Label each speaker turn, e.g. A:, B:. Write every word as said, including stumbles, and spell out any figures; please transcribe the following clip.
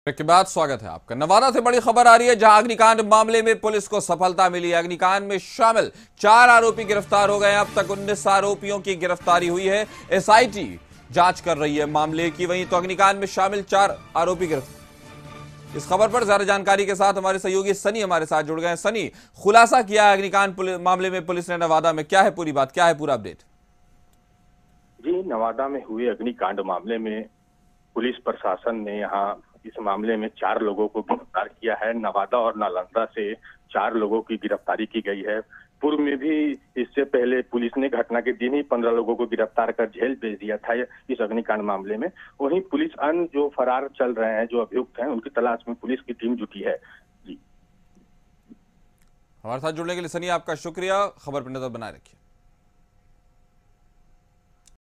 A: के बाद स्वागत है आपका। नवादा से बड़ी खबर आ रही है, जहां अग्निकांड मामले में पुलिस को सफलता मिली है। अग्निकांड में शामिल चार आरोपी गिरफ्तार हो गए हैं। अब तक उन्नीस आरोपियों की गिरफ्तारी हुई है। एसआईटी जांच कर रही है मामले की। वहीं तो अग्निकांड में शामिल चार आरोपी गिरफ्तार। इस खबर पर ज्यादा जानकारी के साथ हमारे सहयोगी सनी हमारे साथ जुड़ गए हैं। सनी, खुलासा किया है अग्निकांड मामले में पुलिस ने नवादा में, क्या है पूरी बात, क्या है पूरा अपडेट?
B: जी, नवादा में हुए अग्निकांड मामले में पुलिस प्रशासन ने यहाँ इस मामले में चार लोगों को गिरफ्तार किया है। नवादा और नालंदा से चार लोगों की गिरफ्तारी की गई है। पूर्व में भी इससे पहले पुलिस ने घटना के दिन ही पंद्रह लोगों को गिरफ्तार कर जेल भेज दिया था इस अग्निकांड मामले में। वहीं पुलिस अन्य जो फरार चल रहे हैं, जो अभियुक्त हैं, उनकी तलाश में पुलिस की टीम जुटी है। जी,
A: हमारे साथ जुड़ने के लिए सनी आपका शुक्रिया। खबर पर नजर बनाए रखिए।